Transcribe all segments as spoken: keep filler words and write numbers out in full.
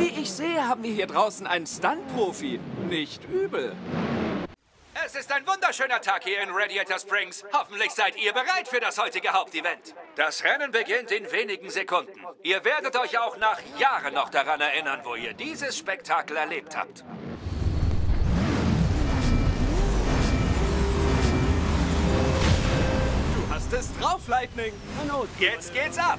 Wie ich sehe, haben wir hier draußen einen Stunt-Profi. Nicht übel. Es ist ein wunderschöner Tag hier in Radiator Springs. Hoffentlich seid ihr bereit für das heutige Hauptevent. Das Rennen beginnt in wenigen Sekunden. Ihr werdet euch auch nach Jahren noch daran erinnern, wo ihr dieses Spektakel erlebt habt. Du hast es drauf, Lightning. Jetzt geht's ab.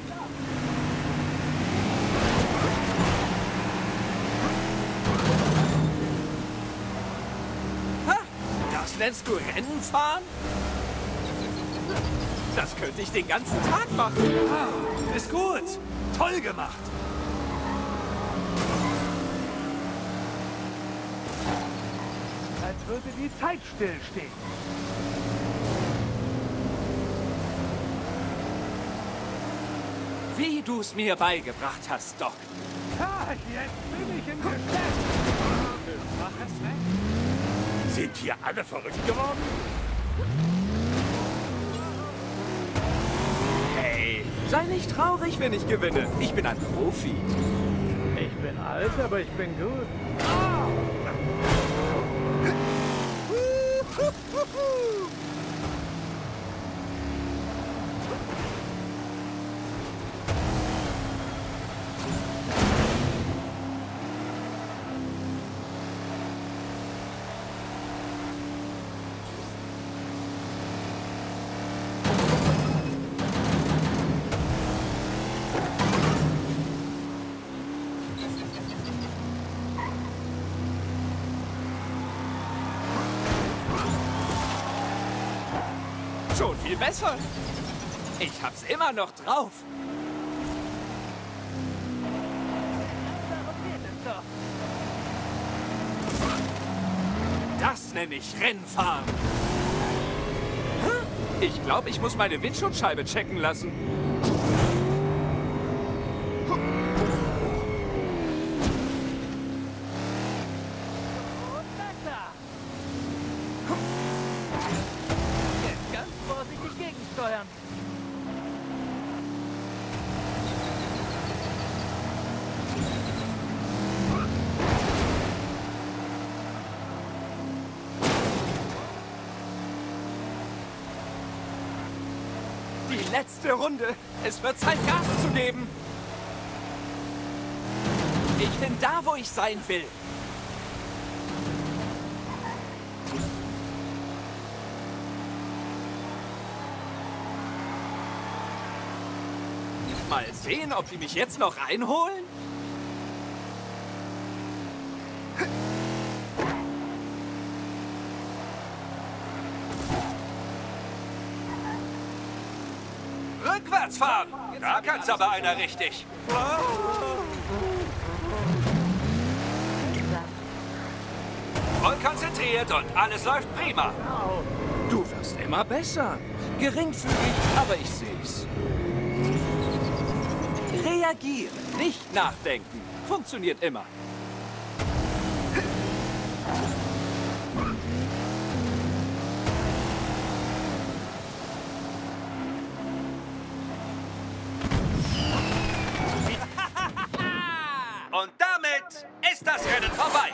Das nennst du Rennen fahren? Das könnte ich den ganzen Tag machen. Ah, ist gut. Toll gemacht. Als würde die Zeit stillstehen. Wie du es mir beigebracht hast, Doc. Ha, jetzt bin ich im Geschäft. Mach es weg. Sind hier alle verrückt geworden? Hey, sei nicht traurig, wenn ich gewinne. Ich bin ein Profi. Ich bin alt, aber ich bin gut. Ah! Schon viel besser. Ich hab's immer noch drauf. Das nenne ich Rennfahren. Ich glaube, ich muss meine Windschutzscheibe checken lassen. Gegensteuern. Die letzte Runde. Es wird Zeit, Gas zu geben. Ich bin da, wo ich sein will. Mal sehen, ob die mich jetzt noch einholen. Rückwärts fahren! Da kann's aber einer richtig. Voll konzentriert und alles läuft prima. Du wirst immer besser. Geringfügig, aber ich seh's. Reagieren, nicht nachdenken. Funktioniert immer. Und damit ist das Rennen vorbei.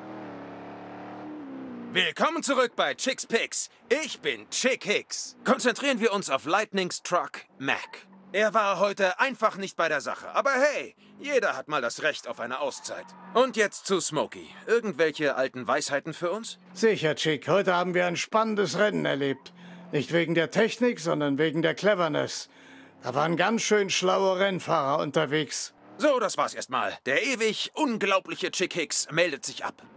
Willkommen zurück bei Chick's Picks. Ich bin Chick Hicks. Konzentrieren wir uns auf Lightnings Truck, Mac. Er war heute einfach nicht bei der Sache. Aber hey, jeder hat mal das Recht auf eine Auszeit. Und jetzt zu Smokey. Irgendwelche alten Weisheiten für uns? Sicher, Chick. Heute haben wir ein spannendes Rennen erlebt. Nicht wegen der Technik, sondern wegen der Cleverness. Da waren ganz schön schlaue Rennfahrer unterwegs. So, das war's erstmal. Der ewig unglaubliche Chick Hicks meldet sich ab.